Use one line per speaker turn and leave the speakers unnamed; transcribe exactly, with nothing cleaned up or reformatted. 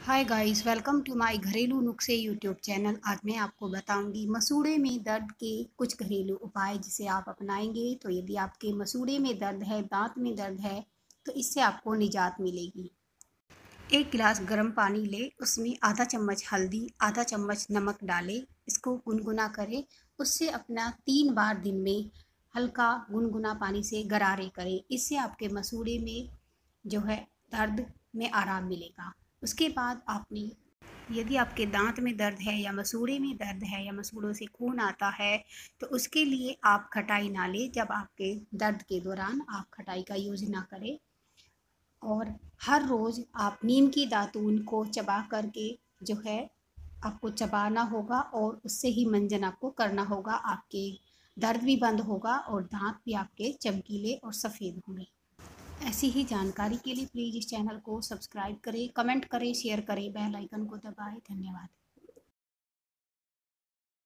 Hi guys, welcome to my घरेलू नुस्खे YouTube channel. आज मैं आपको बताऊंगी मसूड़े में दर्द के कुछ घरेलू उपाय जिसे आप अपनाएंगे तो यदि आपके मसूड़े में दर्द है, दांत में दर्द है, तो इससे आपको निजात मिलेगी। एक गिलास गर्म पानी ले, उसमें आधा चम्मच हल्दी, आधा चम्मच नमक डालें। इसको गुनगुना करें। उससे अपना तीन बार दिन में हल्का गुनगुना पानी से गरारे करें। इससे आपके मसूड़े में जो है दर्द में आराम मिलेगा। उसके बाद आपने यदि आपके दांत में दर्द है या मसूड़े में दर्द है या मसूड़ों से खून आता है तो उसके लिए आप खटाई ना लें। जब आपके दर्द के दौरान आप खटाई का यूज ना करें। और हर रोज़ आप नीम की दातून को चबा करके जो है आपको चबाना होगा और उससे ही मंजन आपको करना होगा। आपके दर्द भी बंद होगा और दांत भी आपके चमकीले और सफ़ेद होंगे। ऐसी ही जानकारी के लिए प्लीज़ इस चैनल को सब्सक्राइब करें, कमेंट करें, शेयर करें, बेल आइकन को दबाएं। धन्यवाद।